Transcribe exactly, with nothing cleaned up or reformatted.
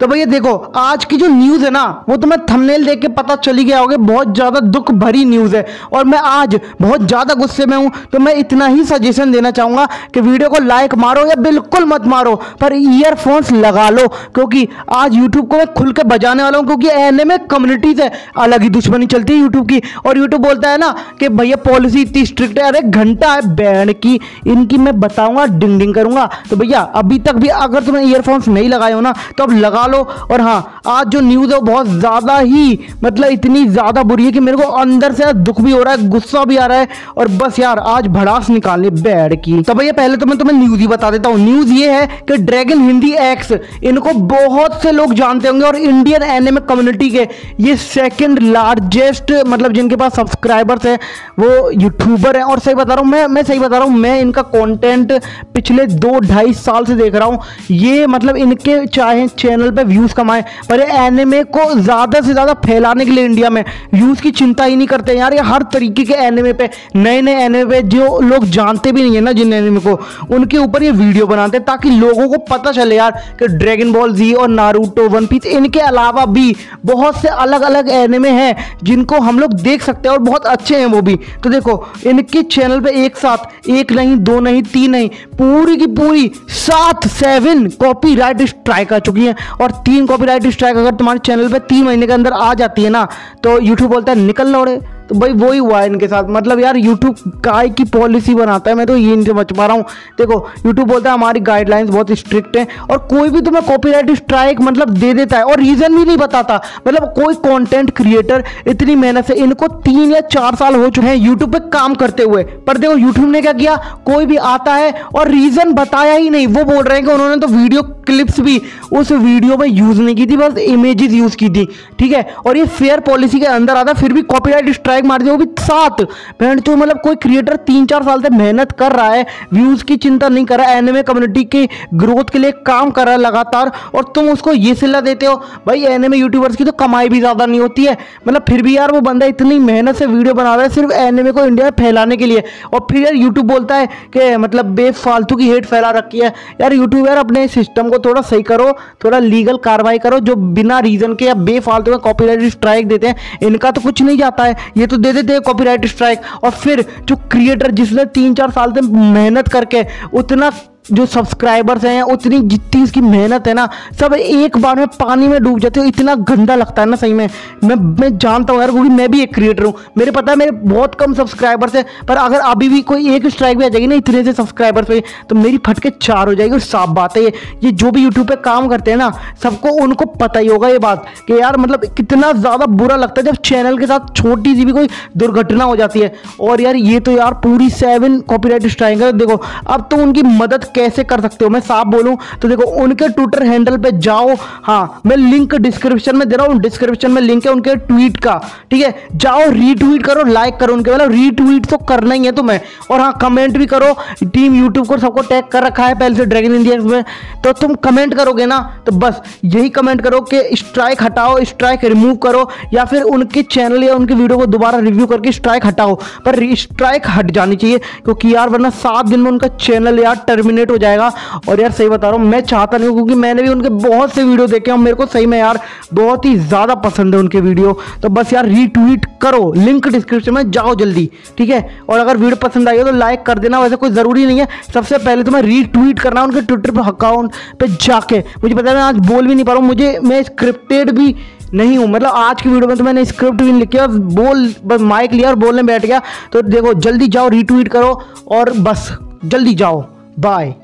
तो भैया देखो, आज की जो न्यूज़ है ना वो तुम्हें थंबनेल देख के पता चली गया होगा, बहुत ज़्यादा दुख भरी न्यूज़ है। और मैं आज बहुत ज़्यादा गुस्से में हूँ, तो मैं इतना ही सजेशन देना चाहूँगा कि वीडियो को लाइक मारो या बिल्कुल मत मारो, पर ईयरफोन्स लगा लो, क्योंकि आज यूट्यूब को मैं खुल के बजाने वाला हूँ। क्योंकि एनिमे कम्युनिटी से अलग ही दुश्मनी चलती है यूट्यूब की। और यूट्यूब बोलता है ना कि भैया पॉलिसी इतनी स्ट्रिक्ट है, अरे घंटा है बैंड की, इनकी मैं बताऊँगा, डिंग डिंग करूँगा। तो भैया अभी तक भी अगर तुम्हें ईयरफोन्स नहीं लगाए हो ना तो अब लगा लो। और हाँ, आज जो न्यूज़ है वो बहुत ज़्यादा ही मतलब इतनी ज़्यादा बुरी है कि मेरे को अंदर से दुख भी हो रहा है, गुस्सा भी आ रहा है, और बस यार आज भड़ास निकालनी बैड की। तो भैया पहले तो मैं तुम्हें न्यूज़ ही बता देता हूँ। न्यूज़ ये है कि ड्रैगन हिंदी एक्स, इनको बहुत से लोग जानते होंगे और इंडियन एनिमे कम्युनिटी के ये सेकंड लार्जेस्ट मतलब जिनके पास सब्सक्राइबर्स है वो यूट्यूबर है। और सही बता रहा हूँ मैं मैं सही बता रहा हूँ मैं इनका कंटेंट पिछले दो ढाई साल से देख रहा हूँ। ये मतलब इनके चाहे चैनल पे व्यूज़ कमाए, पर ये एनिमे को ज़्यादा से ज़्यादा फैलाने के लिए इंडिया में व्यूज़ की चिंता ही नहीं करते यार। ये हर तरीके के एनिमे पे, नए नए एनिमे पे जो लोग जानते भी नहीं है ना जिन एनिमे को, उनके ऊपर ये वीडियो बनाते हैं ताकि लोगों को पता चले यार कि ड्रैगन बॉल जी और नारुतो, वन पीस, इनके अलावा भी बहुत से अलग अलग एनिमे हैं जिनको हम लोग देख सकते हैं और बहुत अच्छे हैं वो भी। तो देखो इनके चैनल पे एक साथ एक नहीं, दो नहीं, तीन नहीं, पूरी की पूरी सात सेवन कॉपीराइट स्ट्राइक आ चुकी है। और तीन कॉपीराइट स्ट्राइक अगर तुम्हारे चैनल पे तीन महीने के अंदर आ जाती है ना तो यूट्यूब बोलता है निकल लौड़े। तो भाई वही हुआ है इनके साथ। मतलब यार यूट्यूब काय की पॉलिसी बनाता है, मैं तो ये इनसे बच पा रहा हूँ। देखो यूट्यूब बोलता है हमारी गाइडलाइंस बहुत स्ट्रिक्ट हैं, और कोई भी तुम्हें कॉपीराइट स्ट्राइक मतलब दे देता है और रीजन भी नहीं बताता। मतलब कोई कंटेंट क्रिएटर इतनी मेहनत से, इनको तीन या चार साल हो चुके हैं यूट्यूब पे काम करते हुए, पर देखो यूट्यूब ने क्या किया, कोई भी आता है और रीजन बताया ही नहीं। वो बोल रहे हैं कि उन्होंने तो वीडियो क्लिप्स भी उस वीडियो में यूज नहीं की थी, बस इमेजेस यूज की थी, ठीक है। और ये फेयर पॉलिसी के अंदर आता, फिर भी कॉपीराइट स्ट्राइक मार दिया, वो भी सात। बैंड तो मतलब कोई क्रिएटर तीन चार साल से मेहनत कर रहा है, व्यूज की चिंता नहीं कर रहा है, एनिमे कम्युनिटी के ग्रोथ के लिए काम कर रहा है लगातार, और तुम उसको ये सिला देते हो। भाई एनिमे यूट्यूबर्स की तो कमाई भी ज्यादा नहीं होती है, मतलब फिर भी यार वो बंदा इतनी मेहनत से वीडियो बना रहा है सिर्फ एनिमे को इंडिया में फैलाने के लिए, और फिर यार यूट्यूब बोलता है कि मतलब बेफालतू की हेट फैला रखी है। यार यूट्यूब यार अपने सिस्टम को थोड़ा सही करो, थोड़ा लीगल कार्रवाई करो। जो बिना रीजन के या बेफालतू का कॉपीराइट स्ट्राइक देते हैं इनका तो कुछ नहीं जाता है, ये तो दे देते हैं कॉपीराइट स्ट्राइक। और फिर जो क्रिएटर जिसने तीन चार साल से मेहनत करके उतना जो सब्सक्राइबर्स हैं उतनी जितनी इसकी मेहनत है ना, सब एक बार में पानी में डूब जाते हो। इतना गंदा लगता है ना सही में। मैं मैं जानता हूँ यार, क्योंकि मैं भी एक क्रिएटर हूँ, मेरे पता है मेरे बहुत कम सब्सक्राइबर्स है, पर अगर अभी भी कोई एक स्ट्राइक भी आ जाएगी ना इतने से सब्सक्राइबर्स पे, तो मेरी फटके चार हो जाएगी। और साफ बात है, ये ये जो भी यूट्यूब पे काम करते हैं ना सबको उनको पता ही होगा ये बात कि यार मतलब कितना ज़्यादा बुरा लगता है जब चैनल के साथ छोटी सी भी कोई दुर्घटना हो जाती है। और यार ये तो यार पूरी सेवन कॉपीराइट स्ट्राइक है। देखो अब तो उनकी मदद कैसे कर सकते हो, मैं साफ बोलूं तो देखो उनके ट्विटर हैंडल पे जाओ, हाँ मैं लिंक डिस्क्रिप्शन में दे रहा हूं, डिस्क्रिप्शन में लिंक है उनके ट्वीट का, ठीक है। जाओ रीट्वीट करो, लाइक करो उनके, मतलब रीट्वीट तो करना ही है तुम्हें। और हाँ कमेंट भी करो, टीम यूट्यूब को सबको टैग कर रखा है पहले से ड्रैगन इंडिया में, तो तुम कमेंट करोगे ना तो बस यही कमेंट करो कि स्ट्राइक हटाओ, स्ट्राइक रिमूव करो, या फिर उनके चैनल या उनके वीडियो को दोबारा रिव्यू करके स्ट्राइक हटाओ। पर स्ट्राइक हट जानी चाहिए, क्योंकि यार वरना सात दिन में उनका चैनल यार टर्मिनेट हो जाएगा। और यार सही बता रहा हूँ मैं चाहता नहीं हूँ, क्योंकि मैंने भी उनके बहुत से वीडियो देखे हैं, मेरे को सही में यार बहुत ही ज़्यादा पसंद है उनके वीडियो। तो बस यार रीट्वीट करो, लिंक डिस्क्रिप्शन में जाओ जल्दी, ठीक है। और अगर वीडियो पसंद आई हो तो लाइक कर देना, वैसे कोई ज़रूरी नहीं है, सबसे पहले तुम्हें रीट्वीट करना उनके ट्विटर पर अकाउंट पे जाके। मुझे पता है मैं आज बोल भी नहीं पा रहा हूँ, मुझे मैं स्क्रिप्टेड भी नहीं हूँ, मतलब आज की वीडियो में तो मैंने स्क्रिप्ट भी नहीं लिखी और बोल बस माइक लिया और बोलने बैठ गया। तो देखो जल्दी जाओ रीट्वीट करो और बस जल्दी जाओ, बाय।